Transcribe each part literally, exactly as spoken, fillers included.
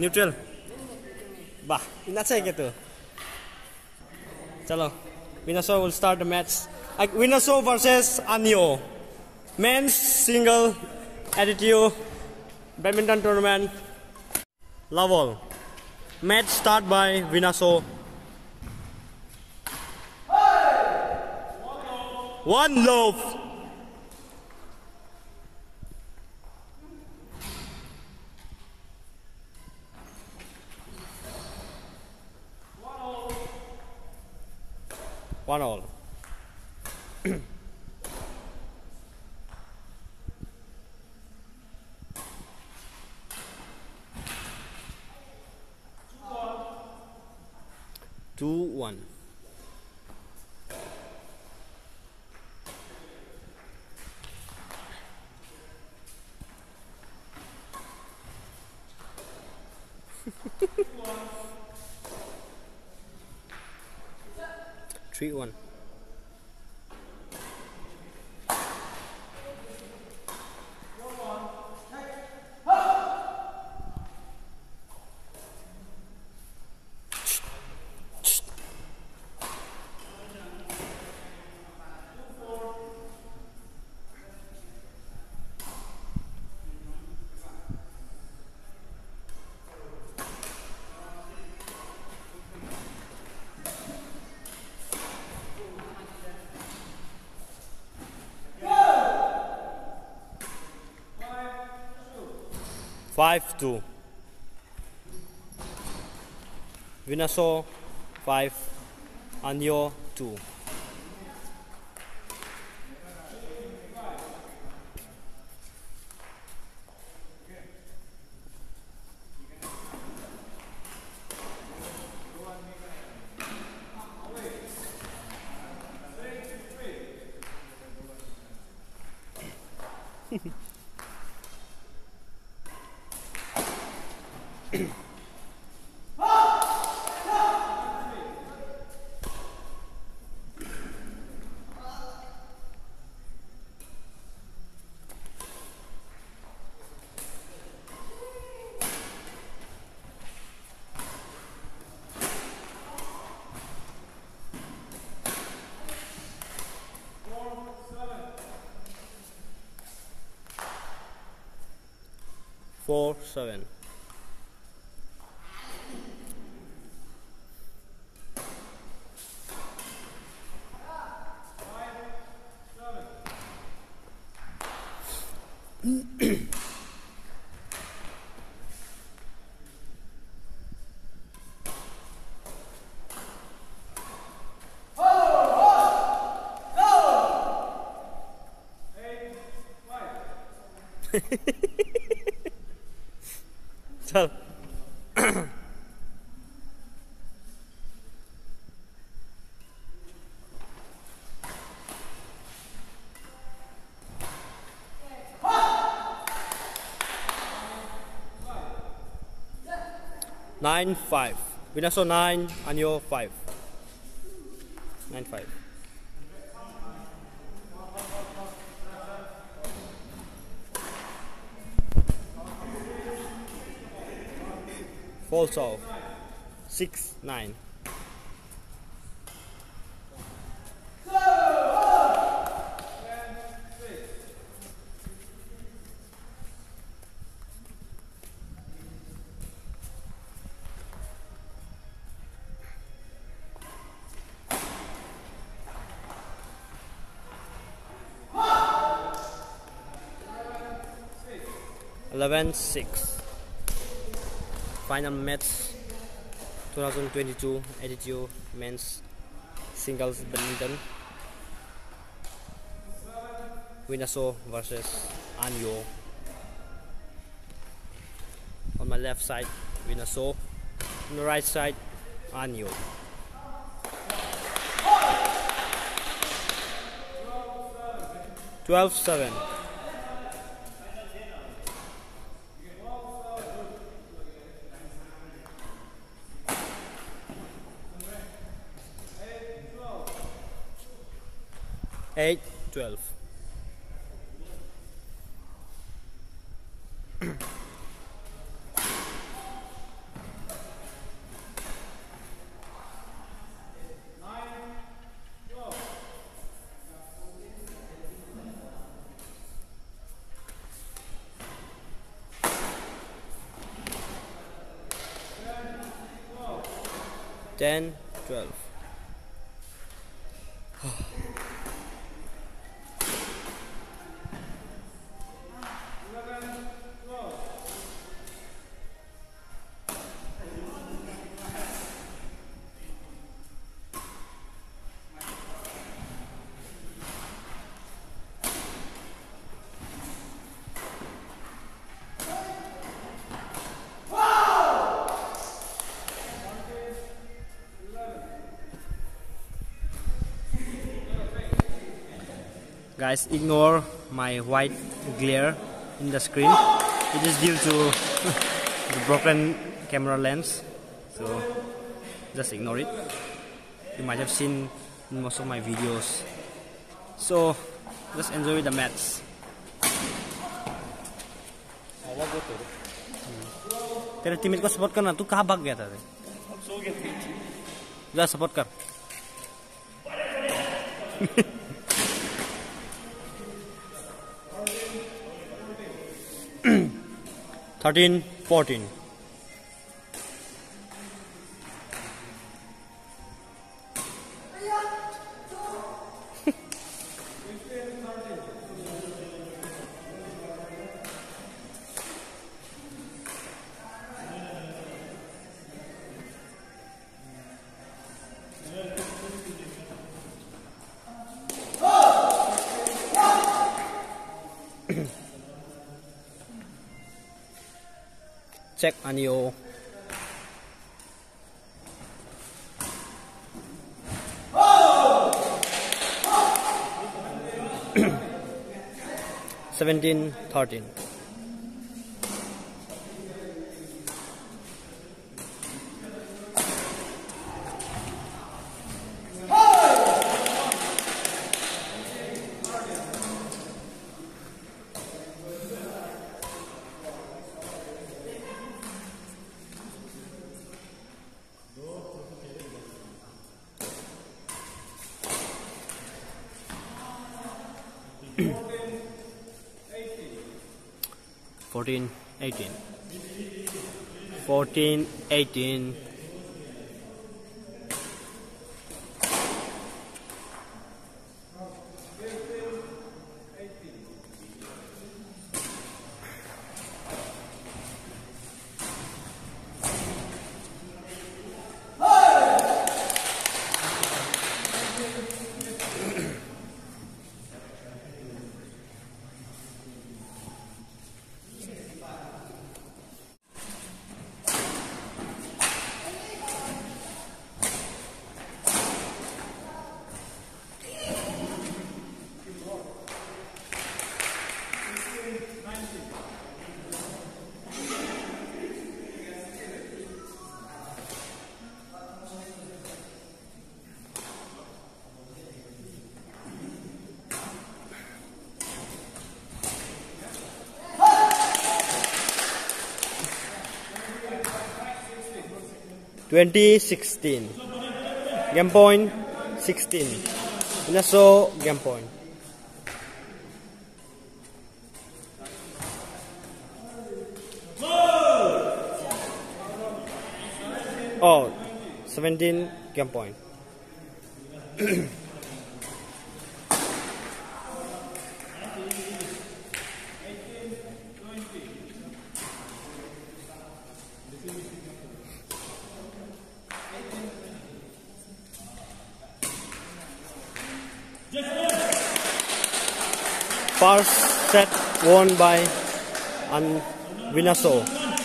Neutral वाह इतना अच्छा है क्या तो चलो Vinaso will start the match like Vinaso versus Anyo men's single attitude badminton tournament level match start by Vinaso one love one all two one three one five two Vinaso five Anyo two four seven चल nine five Vinaso nine Anyo five nine five falls off six nine eleven six final match twenty twenty-two Attitude men's singles badminton Vinaso versus Anyo. On my left side Vinaso, on the right side Anyo. twelve seven eight twelve ten, twelve. Guys, ignore my white glare in the screen. It is due to the broken camera lens, so just ignore it. You might have seen in most of my videos. So just enjoy the match. तेरे teammate को support करना, तू कहाँ भाग गया था? जा support कर. thirteen, fourteen. Check Anio. Seventeen, thirteen. Fourteen, eighteen. Fourteen, eighteen. Twenty, sixteen. Game point, sixteen. Inaso game point. Oh, seventeen game point. First set won by Vinaso.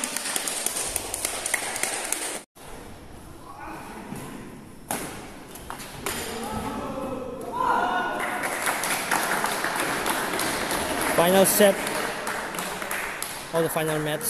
Final set of the final match.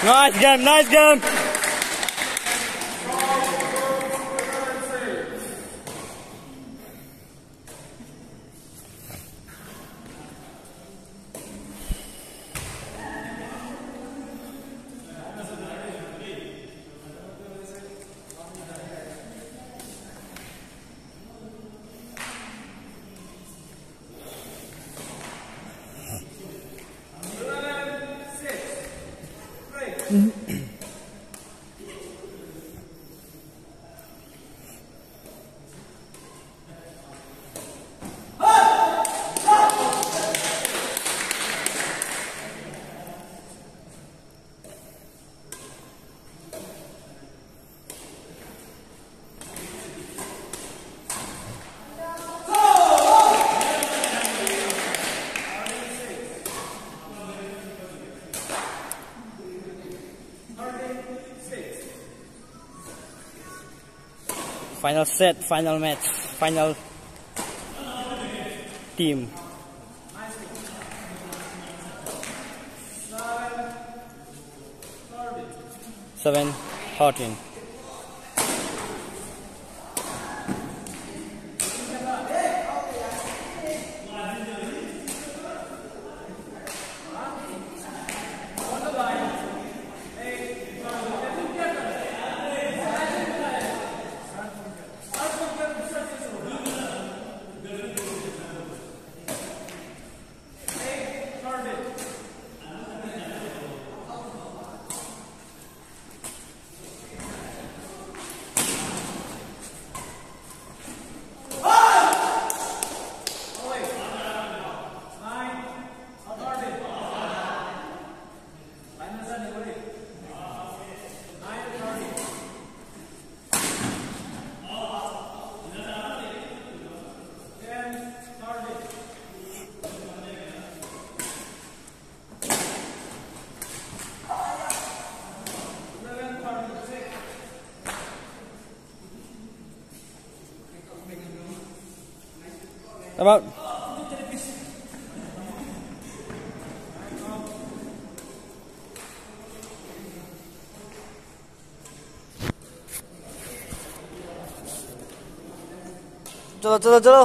Nice game, nice game. Final set, final match, final team. Seven, thirteen. About चलो चलो चलो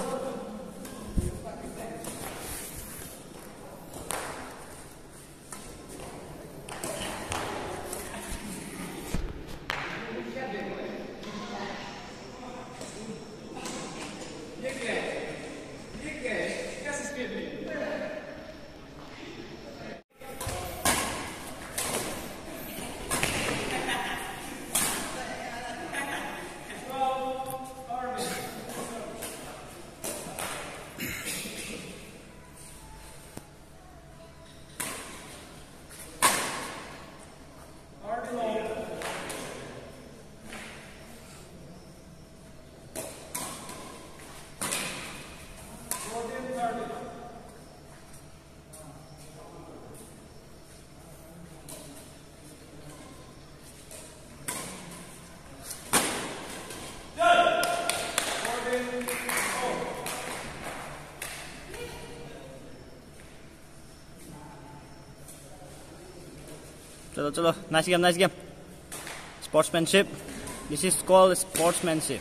चलो चलो nice game nice game sportsmanship this is called sportsmanship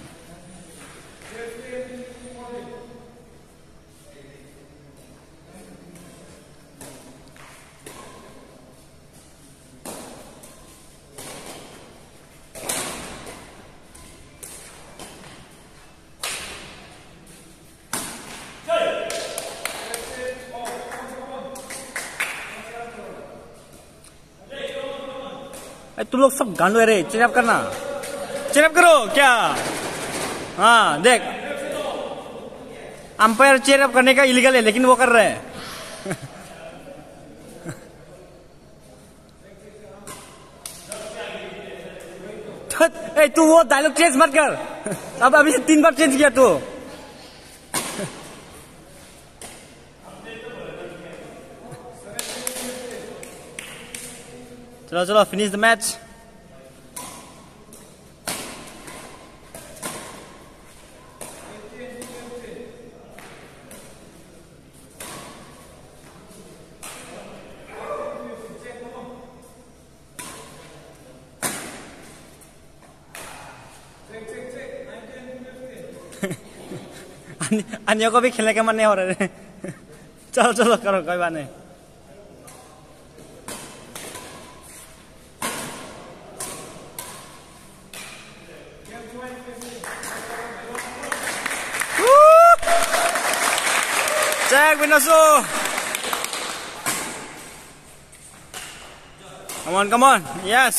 तुम लोग सब गांडू है रे चेयरअप करना चेयरअप करो क्या हाँ देख अंपायर चेयरअप करने का इलीगल है लेकिन वो कर रहे हैं ए तू वो डायलॉग चेंज मत कर अब अभी से तीन बार चेंज किया तू चलो चलो फिनिश द मैच अन्यों को भी खेलने का मन नहीं हो रहा है। चलो चलो करो, कोई बात नहीं। Jack Winasu. Come on, come on. Yes.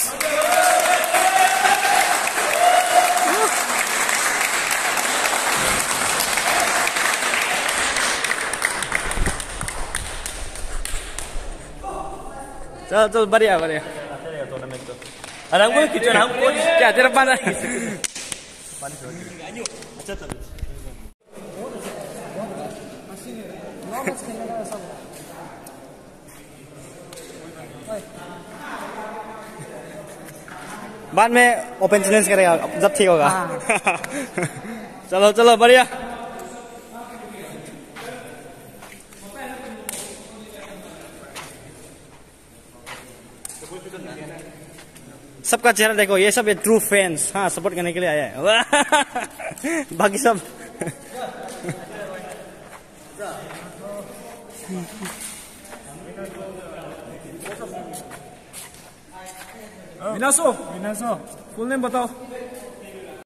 चल चल बढ़िया बढ़िया। अरे हमको किचन हमको क्या तेरा पाना अच्छा चल बाद में ओपन चैलेंज करेगा जब ठीक होगा। चलो चलो बढ़िया। सबका चेहरा देखो, ये सब ये ट्रू फैंस, हाँ सपोर्ट करने के लिए आया है। बाकी सब विनाशो विनाशो फुल नेम बताओ।